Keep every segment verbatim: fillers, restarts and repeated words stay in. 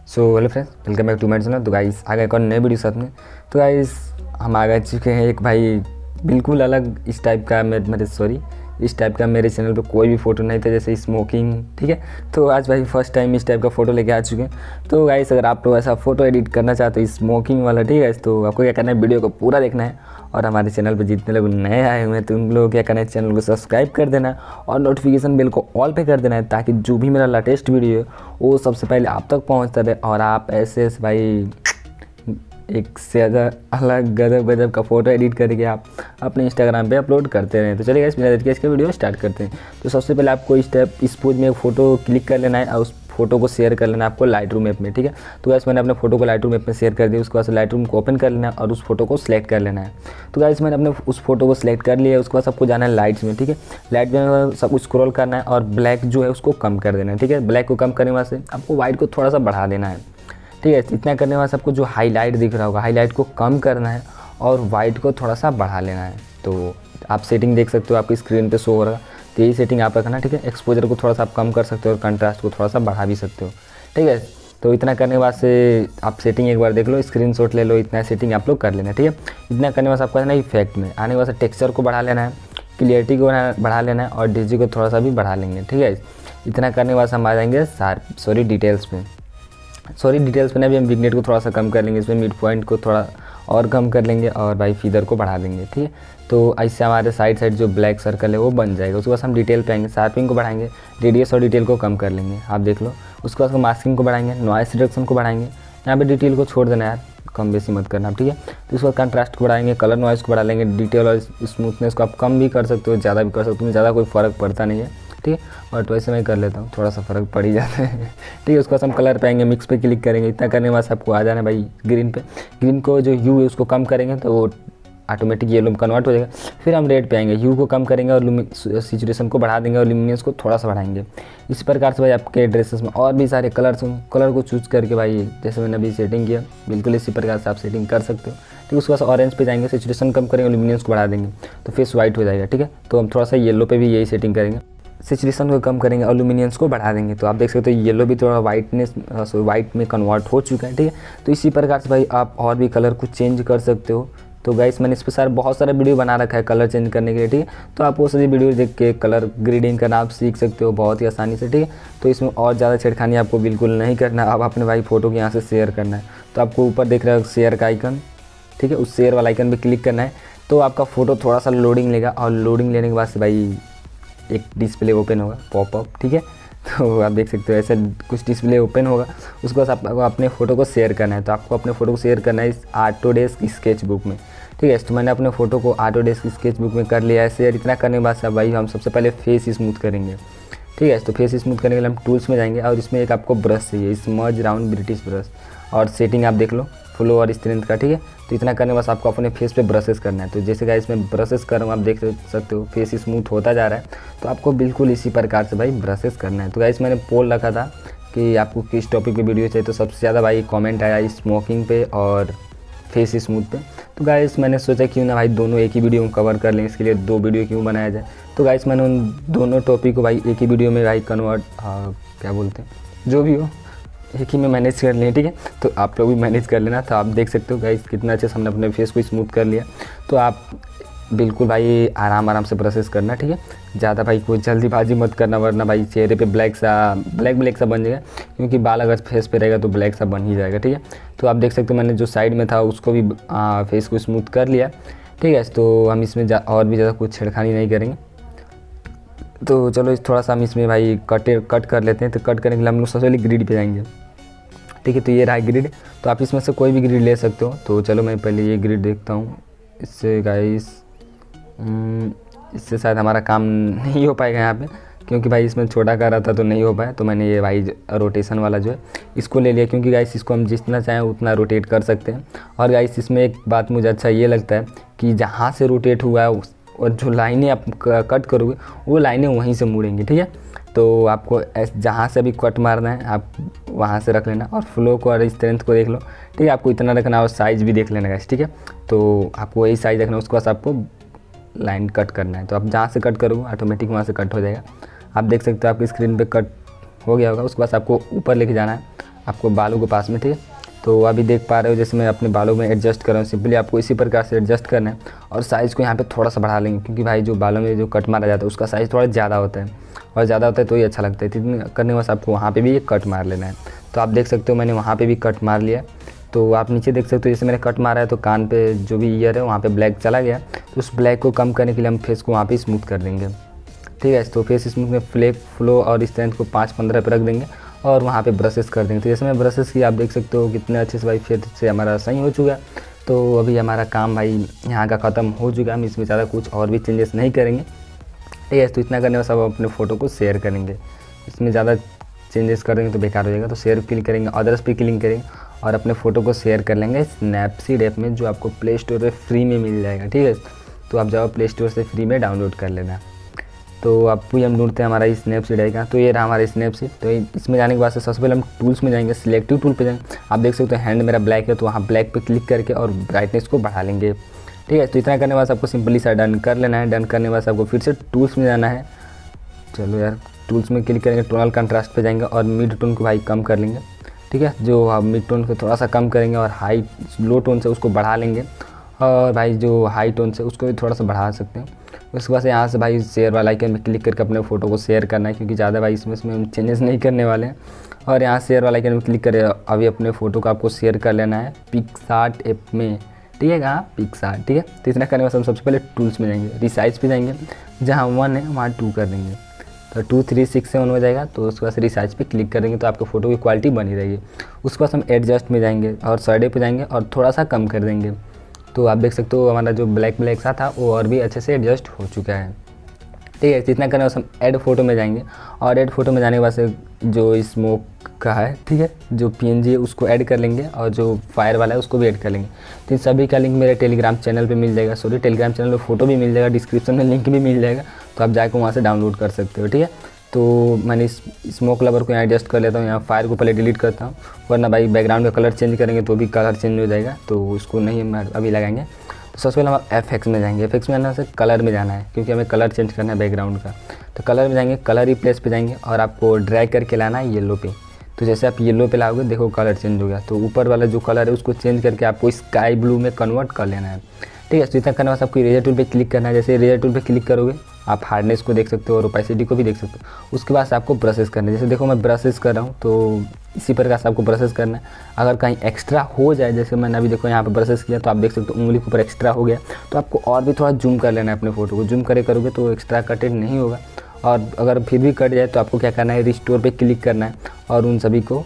So hello friends, welcome back to my channel. तो guys आ गए एक और नए वीडियो साथ में। तो गाइस हम आ गए चुके हैं एक भाई बिल्कुल अलग इस टाइप का मेरे सॉरी इस टाइप का मेरे चैनल पे कोई भी फ़ोटो नहीं था, जैसे स्मोकिंग। ठीक है, तो आज भाई फर्स्ट टाइम इस टाइप का फ़ोटो लेके आ चुके हैं। तो गाइस अगर आप लोग ऐसा फ़ोटो एडिट करना चाहते हो स्मोकिंग वाला, ठीक है, तो आपको क्या करना है, वीडियो को पूरा देखना है। और हमारे चैनल पर जितने लोग नए आए हुए हैं तो उन लोगों क्या करना है, चैनल को सब्सक्राइब कर देना है और नोटिफिकेशन बेल को ऑल पे कर देना है, ताकि जो भी मेरा लेटेस्ट वीडियो है वो सबसे पहले आप तक पहुँचता रहे और आप ऐसे ऐसे भाई एक से ज़्यादा अलग गजब गजब का फ़ोटो एडिट करके आप अपने इंस्टाग्राम पे अपलोड करते रहें। तो चलिए गाइस बिना देर के इसका वीडियो स्टार्ट करते हैं। तो सबसे पहले आपको इस टाइप इस पोज में एक फ़ोटो क्लिक कर लेना है और उस फोटो को शेयर कर लेना है आपको लाइट रूम ऐप में। ठीक है, तो गाइस मैंने अपने फोटो को लाइट रूम ऐप में शेयर कर दिया। उसके बाद लाइट रूम को ओपन कर लेना है और उस फोटो को सिलेक्ट कर लेना है। तो गाइस मैंने अपने उस फोटो को सिलेक्ट कर लिया है। उसके बाद सबको जाना है लाइट्स में। ठीक है, लाइट में सब कुछ स्क्रॉल करना है और ब्लैक जो है उसको कम कर देना है। ठीक है, ब्लैक को कम करने वास्ते आपको वाइट को थोड़ा सा बढ़ा देना है। ठीक है, इतना करने वास्ते आपको जो हाईलाइट दिख रहा होगा हाईलाइट को कम करना है और वाइट को थोड़ा सा बढ़ा लेना है। तो आप सेटिंग देख सकते हो, आपकी स्क्रीन पे शो हो रहा है। तो यही सेटिंग आप रखना। ठीक है, एक्सपोजर को थोड़ा सा आप कम कर सकते हो और कंट्रास्ट को थोड़ा सा बढ़ा भी सकते हो। ठीक है, तो इतना करने के बाद से आप सेटिंग एक बार देख लो, स्क्रीनशॉट ले लो, इतना सेटिंग आप लोग कर लेना। ठीक है, इतना करने के बाद आपको ना इफेक्ट में आने के बाद टेक्सचर को बढ़ा लेना है, क्लियरिटी को बढ़ा लेना है और डिजी को थोड़ा सा भी बढ़ा लेंगे। ठीक है, इतना करने के बाद हम आ जाएंगे शार्प सॉरी डिटेल्स पे सॉरी डिटेल्स पे ना भी हम विग्नेट को थोड़ा सा कम कर लेंगे, इसमें मिड पॉइंट को थोड़ा और कम कर लेंगे और भाई फीदर को बढ़ा देंगे। ठीक है, तो ऐसे हमारे साइड साइड जो ब्लैक सर्कल है वो बन जाएगा। उसके बाद हम डिटेल पे आएंगे, शार्पिंग को बढ़ाएंगे, रेडियस और डिटेल को कम कर लेंगे, आप देख लो। उसके बाद मास्किंग को बढ़ाएंगे, नॉइस रिडक्शन को बढ़ाएंगे, यहाँ पे डिटेल को छोड़ देना यार, कम बेसी मत करना। ठीक है, तो उसके बाद कंट्रास्ट को बढ़ाएंगे, कलर नॉइस को बढ़ा लेंगे, डिटेल और स्मूथनेस को आप कम भी कर सकते हो, ज़्यादा भी कर सकते हो, ज़्यादा कोई फ़र्क पड़ता नहीं है। ठीक है, और तो ऐसे मैं कर लेता हूँ, थोड़ा सा फ़र्क पड़ ही जाता है। ठीक है, उसके बाद हम कलर पे आएंगे, मिक्स पे क्लिक करेंगे। इतना करने के बाद आपको आ जाना है भाई ग्रीन पे। ग्रीन को जो ह्यू है उसको कम करेंगे तो वो ऑटोमेटिक येलो में कन्वर्ट हो जाएगा। फिर हम रेड पे आएंगे, ह्यू को कम करेंगे और सैचुरेशन को बढ़ा देंगे और लुमिनेंस को थोड़ा सा बढ़ाएंगे। इस प्रकार से भाई आपके ड्रेसेस में और भी सारे कलर्स हों, कलर को चूज़ करके भाई जैसे मैंने अभी सेटिंग किया बिल्कुल इसी प्रकार से आप सेटिंग कर सकते हो। ठीक है, उसके बाद ऑरेंज पे जाएंगे, सैचुरेशन कम करेंगे, लुमिनेंस को बढ़ा देंगे तो फेस वाइट हो जाएगा। ठीक है, तो हम थोड़ा सा येलो पे भी यही सेटिंग करेंगे, सैचुरेशन को कम करेंगे और लुमिनेंस को बढ़ा देंगे। तो आप देख सकते हो येलो भी थोड़ा वाइटनेस वाइट में कन्वर्ट हो चुका है। ठीक है, तो इसी प्रकार से भाई आप और भी कलर को चेंज कर सकते हो। तो गाइस मैंने इस पर सारे बहुत सारा वीडियो बना रखा है कलर चेंज करने के लिए। ठीक है, तो आप वो सभी वीडियो देख के कलर ग्रेडिंग करना आप सीख सकते हो बहुत ही आसानी से। ठीक है, तो इसमें और ज़्यादा छेड़खानी आपको बिल्कुल नहीं करना। आप अपने भाई फोटो को यहाँ से शेयर करना है, तो आपको ऊपर देख रहा है शेयर का आइकन। ठीक है, उस शेयर वाला आइकन पर क्लिक करना है तो आपका फ़ोटो थोड़ा सा लोडिंग लेगा और लोडिंग लेने के बाद से भाई एक डिस्प्ले ओपन होगा पॉपअप। ठीक है, तो आप देख सकते हो ऐसे कुछ डिस्प्ले ओपन होगा। उसके बाद आपको अपने फ़ोटो को शेयर करना है, तो आपको अपने फ़ोटो को शेयर करना है इस ऑटोडेस्क स्केच बुक में। ठीक है, तो मैंने अपने फ़ोटो को ऑटोडेस्क स्केच बुक में कर लिया है शेयर। इतना करने के बाद से भाई हम सबसे पहले फेस स्मूथ करेंगे। ठीक है, तो फेस स्मूथ करने के लिए हम टूल्स में जाएंगे और इसमें एक आपको ब्रश चाहिए, स्मज राउंड ब्रिटिश ब्रश, और सेटिंग आप देख लो फ्लो और स्ट्रेंथ का। ठीक है, तो इतना करने के बाद आपको अपने फेस पे ब्रशेस करना है। तो जैसे गाइस मैं ब्रशेस कर रहा हूँ, आप देख सकते हो फेस स्मूथ होता जा रहा है, तो आपको बिल्कुल इसी प्रकार से भाई ब्रशेस करना है। तो गाइस मैंने पोल रखा था कि आपको किस टॉपिक पे वीडियो चाहिए, तो सबसे ज़्यादा भाई कमेंट आया स्मोकिंग पे और फेस स्मूथ पे। तो गाइस मैंने सोचा क्यों ना भाई दोनों एक ही वीडियो में कवर कर लें, इसके लिए दो वीडियो क्यों बनाया जाए। तो गाइस मैंने उन दोनों टॉपिक को भाई एक ही वीडियो में भाई कन्वर्ट क्या बोलते हैं जो भी हो एक ही में मैनेज कर लिए। ठीक है, तो आप लोग भी मैनेज कर लेना। तो आप देख सकते हो गाइस कितना अच्छे से हमने अपने फेस को स्मूथ कर लिया। तो आप बिल्कुल भाई आराम आराम से प्रोसेस करना। ठीक है, ज़्यादा भाई कोई जल्दीबाजी मत करना, वरना भाई चेहरे पे ब्लैक सा ब्लैक ब्लैक सा बन जाएगा, क्योंकि बाल अगर फेस पे रहेगा तो ब्लैक सा बन ही जाएगा। ठीक है, तो आप देख सकते हो मैंने जो साइड में था उसको भी आ, फेस को स्मूथ कर लिया। ठीक है, तो हम इसमें और भी ज़्यादा कुछ छेड़खानी नहीं करेंगे। तो चलो इस थोड़ा सा हम इसमें भाई कट कट कर लेते हैं। तो कट करने के लिए हम लोग सबसे पहले ग्रिड पे जाएंगे। ठीक है, तो ये रहा ग्रिड, तो आप इसमें से कोई भी ग्रिड ले सकते हो। तो चलो मैं पहले ये ग्रिड देखता हूँ, इससे गाइस इससे शायद हमारा काम नहीं हो पाएगा यहाँ पे, क्योंकि भाई इसमें छोटा कर रहा था तो नहीं हो पाया। तो मैंने ये भाई रोटेशन वाला जो है इसको ले लिया, क्योंकि गाइस इसको हम जितना चाहें उतना रोटेट कर सकते हैं। और गाइस इसमें एक बात मुझे अच्छा ये लगता है कि जहाँ से रोटेट हुआ है और जो लाइनें आप कट करोगे वो लाइनें वहीं से मुड़ेंगी। ठीक है, तो आपको जहाँ से भी कट मारना है आप वहाँ से रख लेना और फ्लो को और स्ट्रेंथ को देख लो। ठीक है, आपको इतना रखना और साइज़ भी देख लेना गाइस। ठीक है, तो आपको वही साइज़ रखना, उसके बाद आपको लाइन कट करना है। तो आप जहाँ से कट करोगे ऑटोमेटिक वहाँ से कट हो जाएगा। आप देख सकते हो आपकी स्क्रीन पे कट हो गया होगा। उसके बाद आपको ऊपर लेके जाना है आपको बालों के पास में, ठीक है। तो अभी देख पा रहे हो जैसे मैं अपने बालों में एडजस्ट कर रहा हूँ, सिंपली आपको इसी प्रकार से एडजस्ट करना है और साइज़ को यहाँ पे थोड़ा सा बढ़ा लेंगे, क्योंकि भाई जो बालों में जो कट मारा जाता है उसका साइज़ थोड़ा ज़्यादा होता है और ज़्यादा होता है तो ये अच्छा लगता है। इतने करने के बाद आपको वहाँ पे भी एक कट मार लेना है। तो आप देख सकते हो मैंने वहाँ पे भी कट मार लिया। तो आप नीचे देख सकते हो जैसे मैंने कट मारा है तो कान पे जो भी ईयर है वहाँ पे ब्लैक चला गया, तो उस ब्लैक को कम करने के लिए हम फेस को वहाँ पे स्मूथ कर देंगे, ठीक है। तो फेस स्मूथ में फ्लेक फ्लो और स्ट्रेंथ को पाँच पंद्रह पे रख देंगे और वहाँ पे ब्रशेस कर देंगे। तो जैसे मैं ब्रशेस की आप देख सकते हो कितने अच्छे से भाई फेस से हमारा सही हो चुका है। तो अभी हमारा काम भाई यहाँ का ख़त्म हो चुका है, हम इसमें ज़्यादा कुछ और भी चेंजेस नहीं करेंगे, ठीक है। तो इतना करने के बाद सब अपने फ़ोटो को शेयर करेंगे, इसमें ज़्यादा चेंजेस करेंगे तो बेकार हो जाएगा। तो शेयर क्लिक करेंगे, अदर्स पे क्लिक करेंगे और अपने फ़ोटो को शेयर कर लेंगे स्नैपसीड ऐप में, जो आपको प्ले स्टोर पर फ्री में मिल जाएगा, ठीक है। तो आप जाओ प्ले स्टोर से फ्री में डाउनलोड कर लेना। तो आपको ही हम ढूंढते हैं हमारा स्नैपसीड है का, तो ये रहा हमारा स्नैपसीड। तो इसमें जाने के बाद से सबसे पहले हम टूल्स में जाएंगे, सिलेक्टिव टूल पे जाएंगे। आप देख सकते हो हैंड मेरा ब्लैक है तो वहाँ ब्लैक पे क्लिक करके और ब्राइटनेस को बढ़ा लेंगे, ठीक है। तो इतना करने के बाद आपको सिंपली सा डन कर लेना है। डन करने के बाद आपको फिर से टूल्स में जाना है। चलो यार टूल्स में क्लिक करेंगे, टोनल कंट्रास्ट पे जाएंगे और मिड टोन को भाई कम कर लेंगे, ठीक है। जो हम मिड टोन को थोड़ा सा कम करेंगे और हाई लो टोन से उसको बढ़ा लेंगे और भाई जो हाई टोन से उसको भी थोड़ा सा बढ़ा सकते हैं। उसके बाद यहाँ से भाई शेयर वाला आइकन में क्लिक करके अपने फ़ोटो को शेयर करना है, क्योंकि ज़्यादा भाई इसमें इसमें हम चेंजेस नहीं करने वाले हैं। और यहाँ शेयर वाला आइकन में क्लिक करें, अभी अपने फ़ोटो को आपको शेयर कर लेना है पिक्सार्ट ऐप में, ठीक है। कहाँ पिक्सार्ट, ठीक है। तो इतना करने के बाद हम सबसे पहले टूल्स में जाएंगे, रिसाइज पे जाएंगे, जहाँ वन है वहाँ टू कर देंगे, तो टू थ्री सिक्स सेवन हो जाएगा। तो उसके बाद रिसाइज पे क्लिक करेंगे तो आपके फ़ोटो की क्वालिटी बनी रहेगी। उसके बाद हम एडजस्ट में जाएंगे और शैडो पे जाएंगे और थोड़ा सा कम कर देंगे। तो आप देख सकते हो हमारा जो ब्लैक ब्लैक सा था वो और भी अच्छे से एडजस्ट हो चुका है, ठीक है। जितना करना है हम ऐड फोटो में जाएंगे और ऐड फोटो में जाने के बाद से जो स्मोक का है, ठीक है, जो पीएनजी है उसको ऐड कर लेंगे और जो फायर वाला है उसको भी ऐड कर लेंगे। तो इन सभी का लिंक मेरे टेलीग्राम चैनल पे मिल जाएगा, सॉरी टेलीग्राम चैनल पे फोटो भी मिल जाएगा, डिस्क्रिप्शन में लिंक भी मिल जाएगा, तो आप जाकर वहाँ से डाउनलोड कर सकते हो, ठीक है। तो मैंने इस स्मोक लवर को यहाँ एडजस्ट कर लेता हूँ, यहाँ फायर को पहले डिलीट करता हूँ, वरना भाई बैकग्राउंड का कलर चेंज करेंगे तो भी कलर चेंज हो जाएगा, तो उसको नहीं हम अभी लगाएंगे। तो सबसे पहले हम एफ एक्स में जाएंगे, एफ एक्स में जाना से कलर में जाना है, क्योंकि हमें कलर चेंज करना है बैकग्राउंड का। तो कलर में जाएंगे, कलर रिप्लेस पे जाएंगे और आपको ड्रैग करके लाना है येलो पे। तो जैसे आप येलो पे लाओगे देखो कलर चेंज हो गया। तो ऊपर वाला जो कलर है उसको चेंज करके आपको स्काई ब्लू में कन्वर्ट कर लेना है, ठीक है। तो इतना करने बाद आपको इरेजर टूल पे क्लिक करना है। जैसे इरेजर टूल पे क्लिक करोगे आप हार्डनेस को देख सकते हो और ओपेसिटी को भी देख सकते हो। उसके बाद आपको ब्रशेस करना है, जैसे देखो मैं ब्रशेस कर रहा हूँ, तो इसी प्रकार से आपको ब्रशेस करना है। अगर कहीं एक्स्ट्रा हो जाए, जैसे मैंने अभी देखो यहाँ पे ब्रशेस किया तो आप देख सकते हो उंगली के ऊपर एक्स्ट्रा हो गया, तो आपको और भी थोड़ा जूम कर लेना है अपने फ़ोटो को। जूम करे करोगे तो एक्स्ट्रा कटेड नहीं होगा, और अगर फिर भी कट जाए तो आपको क्या करना है, रिस्टोर पे क्लिक करना है और उन सभी को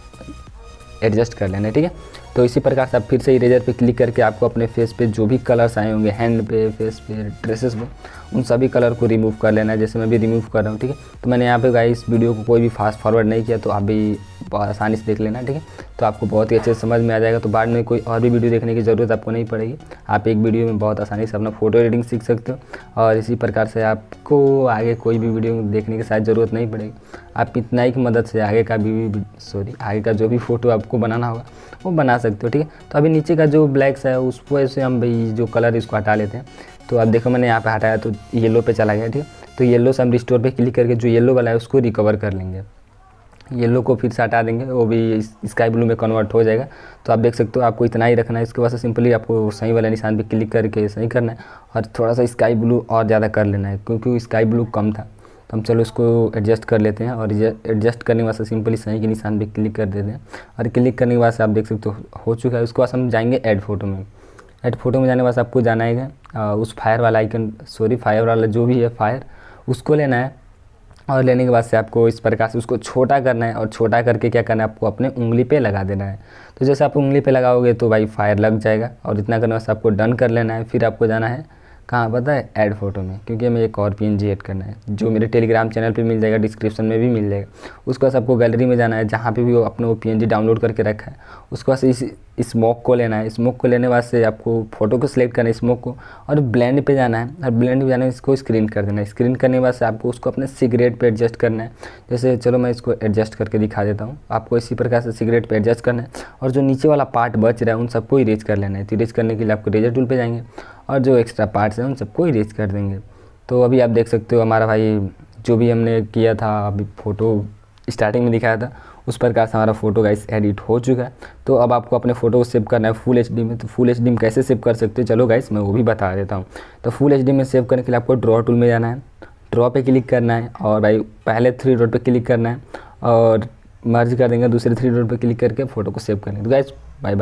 एडजस्ट कर लेना है, ठीक है। तो इसी प्रकार से आप फिर से इरेजर पे क्लिक करके आपको अपने फेस पे जो भी कलर्स आए होंगे, हैंड पे, फेस पे, ड्रेसेस पे, उन सभी कलर को रिमूव कर लेना है, जैसे मैं भी रिमूव कर रहा हूँ, ठीक है। तो मैंने यहाँ पे गाइस वीडियो को कोई भी फास्ट फॉरवर्ड नहीं किया, तो आप भी बहुत आसानी से देख लेना, ठीक है। तो आपको बहुत ही अच्छे से समझ में आ जाएगा, तो बाद में कोई और भी वीडियो देखने की ज़रूरत आपको नहीं पड़ेगी। आप एक वीडियो में बहुत आसानी से अपना फोटो एडिटिंग सीख सकते हो, और इसी प्रकार से आपको आगे कोई भी वीडियो देखने की शायद ज़रूरत नहीं पड़ेगी। आप इतना ही की मदद से आगे का भी सॉरी आगे का जो भी फ़ोटो आपको बनाना होगा वो बना सकते हो, ठीक है। तो अभी नीचे का जो ब्लैक्स है उसको ऐसे हम भाई जो कलर इसको हटा लेते हैं। तो आप देखो मैंने यहाँ पे हटाया तो येलो पे चला गया, ठीक है। तो येलो से हम रिस्टोर पे क्लिक करके जो येलो वाला है उसको रिकवर कर लेंगे, येलो को फिर से हटा देंगे, वो भी स्काई ब्लू में कन्वर्ट हो जाएगा। तो आप देख सकते हो आपको इतना ही रखना है। इसके बाद से सिंपली आपको सही वाला निशान पे क्लिक करके सही करना है और थोड़ा सा स्काई ब्लू और ज़्यादा कर लेना है, क्योंकि स्काई ब्लू कम था। तो हम चलो इसको एडजस्ट कर लेते हैं, और एडजस्ट करने के बाद से सिंपली सही के निशान पे क्लिक कर देते हैं, और क्लिक करने के बाद से आप देख सकते हो हो चुका है। उसके बाद हम जाएंगे ऐड फोटो में। ऐड फोटो में जाने के बाद आपको जाना है उस फायर वाला आइकन, सॉरी फायर वाला जो भी है फायर, उसको लेना है, और लेने के बाद से आपको इस प्रकार से उसको छोटा करना है, और छोटा करके क्या करना है आपको अपने उंगली पे लगा देना है। तो जैसे आप उंगली पे लगाओगे तो भाई फायर लग जाएगा, और इतना करने से आपको डन कर लेना है। फिर आपको जाना है कहाँ पता है, ऐड फोटो में, क्योंकि हमें एक और पीएनजी ऐड करना है जो मेरे टेलीग्राम चैनल पे मिल जाएगा, डिस्क्रिप्शन में भी मिल जाएगा। उसके बाद आपको गैलरी में जाना है जहाँ पे भी वो अपने वो पीएनजी डाउनलोड करके रखा है। उसके बाद इस स्मोक को लेना है। स्मोक को लेने बाद से आपको फ़ोटो को सिलेक्ट करना है, स्मोक को, और ब्लेंड पे जाना है, और ब्लेंड पे जाना है इसको स्क्रीन कर देना है। स्क्रीन करने के बाद से आपको उसको अपने सिगरेट पे एडजस्ट करना है। जैसे चलो मैं इसको एडजस्ट करके दिखा देता हूँ आपको। इसी प्रकार से सिगरेट पे एडजस्ट करना है, और जो नीचे वाला पार्ट बच रहा है उन सबको इरेज कर लेना है। तो इरेज करने के लिए आपको इरेजर टूल पे जाएंगे, और जो एक्स्ट्रा पार्ट्स हैं उन सबको इरेज कर देंगे। तो अभी आप देख सकते हो हमारा भाई जो भी हमने किया था, अभी फ़ोटो स्टार्टिंग में दिखाया था उस प्रकार से हमारा फ़ोटो गाइस एडिट हो चुका है। तो अब आपको अपने फ़ोटो को सेव करना है फुल एच डी में। तो फुल एच डी में कैसे सेव कर सकते हो, चलो गाइस मैं वो भी बता देता हूँ। तो फुल एच डी में सेव करने के लिए आपको ड्रॉ टूल में जाना है, ड्रॉ पे क्लिक करना है और भाई पहले थ्री डॉट पे क्लिक करना है और मर्ज कर देंगे दूसरे थ्री डॉट पे क्लिक करके फ़ोटो को सेव करेंगे। तो गाइस बाय बाय।